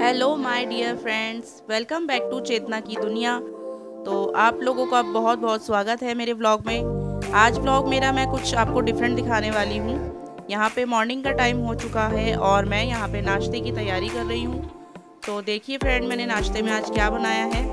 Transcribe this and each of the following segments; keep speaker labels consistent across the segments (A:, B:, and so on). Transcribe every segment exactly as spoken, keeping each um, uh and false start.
A: Hello my dear friends, welcome back to Chetna की दुनिया। तो आप लोगों का बहुत बहुत स्वागत है मेरे व्लॉग में। आज व्लॉग मेरा मैं कुछ आपको डिफरेंट दिखाने वाली हूँ। यहाँ पे मॉर्निंग का टाइम हो चुका है और मैं यहाँ पे नाश्ते की तैयारी कर रही हूँ। तो देखिए फ्रेंड, मैंने नाश्ते में आज क्या बनाया है।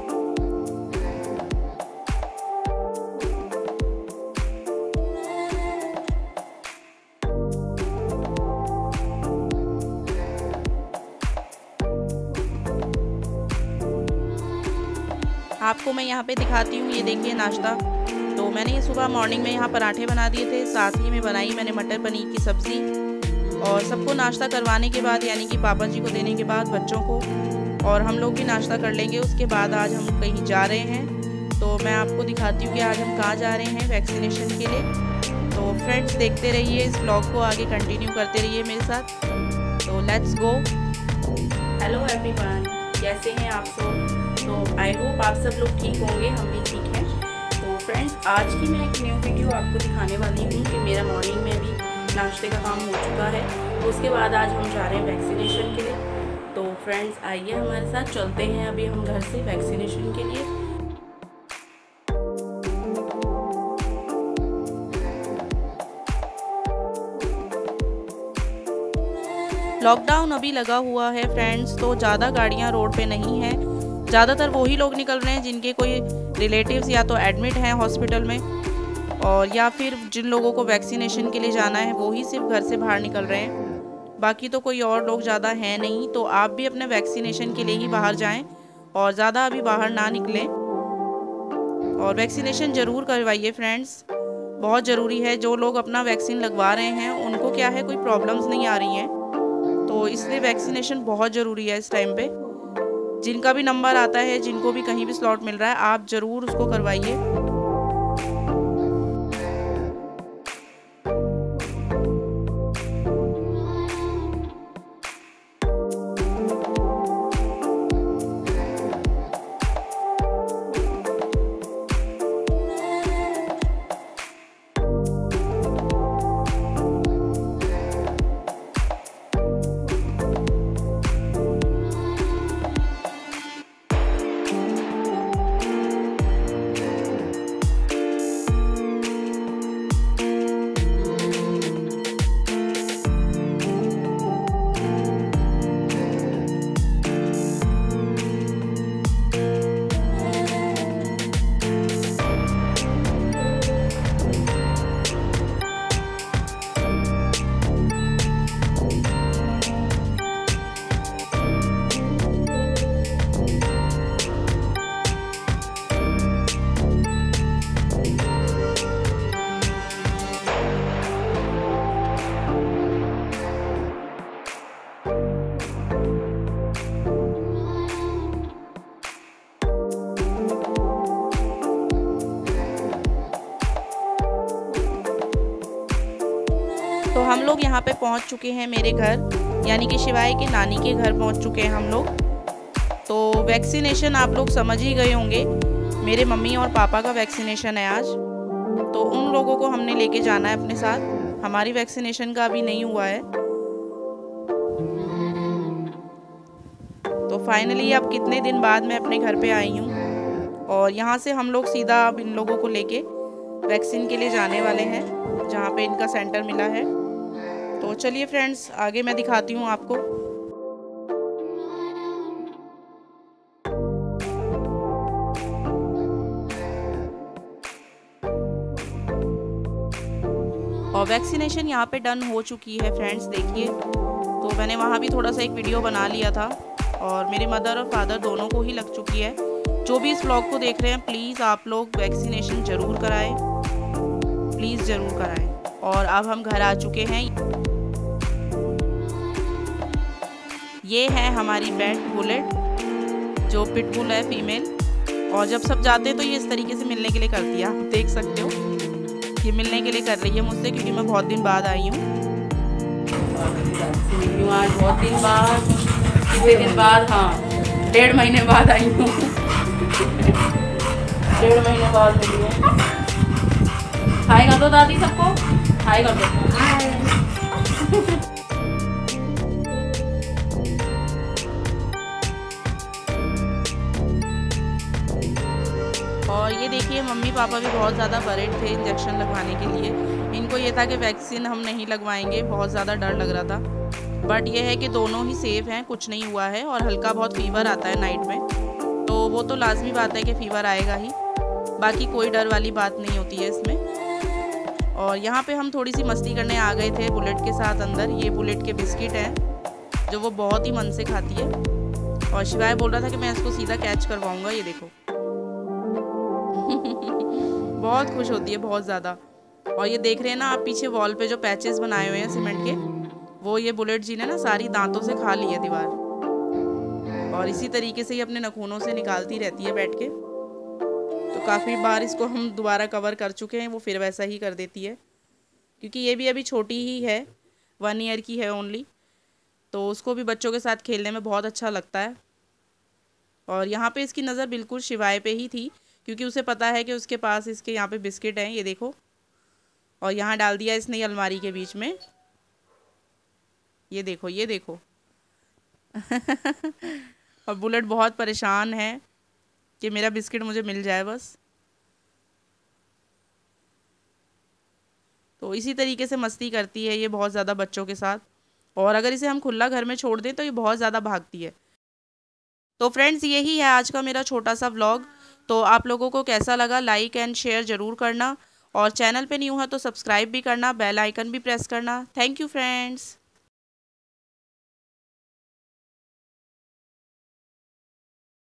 A: आपको मैं यहाँ पे दिखाती हूँ। ये देखिए नाश्ता। तो मैंने ये सुबह मॉर्निंग में यहाँ पराठे बना दिए थे, साथ ही में बनाई मैंने मटर पनीर की सब्ज़ी। और सबको नाश्ता करवाने के बाद, यानी कि पापा जी को देने के बाद बच्चों को, और हम लोग भी नाश्ता कर लेंगे। उसके बाद आज हम कहीं जा रहे हैं, तो मैं आपको दिखाती हूँ कि आज हम कहाँ जा रहे हैं वैक्सीनेशन के लिए। तो फ्रेंड्स देखते रहिए इस ब्लॉग को, आगे कंटिन्यू करते रहिए मेरे साथ। तो लेट्स गो। हेलो एवरीवन, कैसे हैं आप सब? तो आई होप आप सब लोग ठीक होंगे, हम भी ठीक हैं। तो फ्रेंड्स, आज की मैं एक न्यू वीडियो आपको दिखाने वाली हूँ कि मेरा मॉर्निंग में भी नाश्ते का काम हो चुका है। तो उसके बाद आज हम जा रहे हैं वैक्सीनेशन के लिए। तो फ्रेंड्स आइए हमारे साथ, चलते हैं अभी हम घर से वैक्सीनेशन के लिए। लॉकडाउन अभी लगा हुआ है फ्रेंड्स, तो ज़्यादा गाड़ियाँ रोड पे नहीं हैं। ज़्यादातर वही लोग निकल रहे हैं जिनके कोई रिलेटिव्स या तो एडमिट हैं हॉस्पिटल में, और या फिर जिन लोगों को वैक्सीनेशन के लिए जाना है वो ही सिर्फ घर से बाहर निकल रहे हैं। बाकी तो कोई और लोग ज़्यादा हैं नहीं। तो आप भी अपने वैक्सीनेशन के लिए ही बाहर जाएं और ज़्यादा अभी बाहर ना निकलें, और वैक्सीनेशन ज़रूर करवाइए फ्रेंड्स, बहुत ज़रूरी है। जो लोग अपना वैक्सीन लगवा रहे हैं उनको क्या है, कोई प्रॉब्लम्स नहीं आ रही हैं, तो इसलिए वैक्सीनेशन बहुत ज़रूरी है इस टाइम पे। जिनका भी नंबर आता है, जिनको भी कहीं भी स्लॉट मिल रहा है, आप ज़रूर उसको करवाइए। तो हम लोग यहाँ पे पहुँच चुके हैं मेरे घर, यानी कि शिवाय के नानी के घर पहुँच चुके हैं हम लोग। तो वैक्सीनेशन आप लोग समझ ही गए होंगे, मेरे मम्मी और पापा का वैक्सीनेशन है आज। तो उन लोगों को हमने लेके जाना है अपने साथ। हमारी वैक्सीनेशन का अभी नहीं हुआ है। तो फाइनली अब कितने दिन बाद मैं अपने घर पे आई हूँ, और यहाँ से हम लोग सीधा अब इन लोगों को लेके वैक्सीन के लिए जाने वाले हैं, जहाँ पे इनका सेंटर मिला है। तो चलिए फ्रेंड्स, आगे मैं दिखाती हूँ आपको। और वैक्सीनेशन यहाँ पे डन हो चुकी है फ्रेंड्स, देखिए। तो मैंने वहाँ भी थोड़ा सा एक वीडियो बना लिया था, और मेरे मदर और फादर दोनों को ही लग चुकी है। जो भी इस व्लॉग को देख रहे हैं, प्लीज़ आप लोग वैक्सीनेशन ज़रूर कराएं, प्लीज़ ज़रूर कराएं। और अब हम घर आ चुके हैं। ये है हमारी पेट बुलेट, जो पिटबुल है फीमेल। और जब सब जाते हैं तो ये इस तरीके से मिलने के लिए करती है, आप देख सकते हो। ये मिलने के लिए कर रही है मुझसे, क्योंकि मैं बहुत दिन बाद आई हूँ। आज बहुत दिन बाद, कितने दिन बाद, हाँ डेढ़ महीने बाद आई हूँ। डेढ़ महीने बाद मिली है। हाय कर दो दादी सबको, हाय कर दो। ये देखिए मम्मी पापा भी बहुत ज़्यादा वरीड थे इंजेक्शन लगवाने के लिए। इनको ये था कि वैक्सीन हम नहीं लगवाएंगे, बहुत ज़्यादा डर लग रहा था। बट ये है कि दोनों ही सेफ़ हैं, कुछ नहीं हुआ है। और हल्का बहुत फीवर आता है नाइट में, तो वो तो लाजमी बात है कि फ़ीवर आएगा ही, बाकी कोई डर वाली बात नहीं होती है इसमें। और यहाँ पे हम थोड़ी सी मस्ती करने आ गए थे बुलेट के साथ अंदर। ये बुलेट के बिस्किट हैं जो वो बहुत ही मन से खाती है, और शिवाय बोल रहा था कि मैं इसको सीधा कैच करवाऊँगा। ये देखो बहुत खुश होती है, बहुत ज़्यादा। और ये देख रहे हैं ना आप पीछे वॉल पे जो पैचेस बनाए हुए हैं सीमेंट के, वो ये बुलेट जी ने ना सारी दांतों से खा ली है दीवार, और इसी तरीके से ही अपने नखूनों से निकालती रहती है बैठ के। तो काफ़ी बार इसको हम दोबारा कवर कर चुके हैं, वो फिर वैसा ही कर देती है, क्योंकि ये भी अभी छोटी ही है, वन ईयर की है ओनली, तो उसको भी बच्चों के साथ खेलने में बहुत अच्छा लगता है। और यहाँ पे इसकी नज़र बिल्कुल शिवाय पे ही थी, क्योंकि उसे पता है कि उसके पास इसके यहाँ पे बिस्किट हैं, ये देखो। और यहाँ डाल दिया इसने ये अलमारी के बीच में, ये देखो ये देखो। और बुलेट बहुत परेशान है कि मेरा बिस्किट मुझे मिल जाए बस। तो इसी तरीके से मस्ती करती है ये बहुत ज़्यादा बच्चों के साथ, और अगर इसे हम खुला घर में छोड़ दें तो ये बहुत ज़्यादा भागती है। तो फ्रेंड्स यही है आज का मेरा छोटा सा व्लॉग। तो आप लोगों को कैसा लगा लाइक एंड शेयर ज़रूर करना, और चैनल पे न्यू है तो सब्सक्राइब भी करना, बेल आइकन भी प्रेस करना। Thank you friends.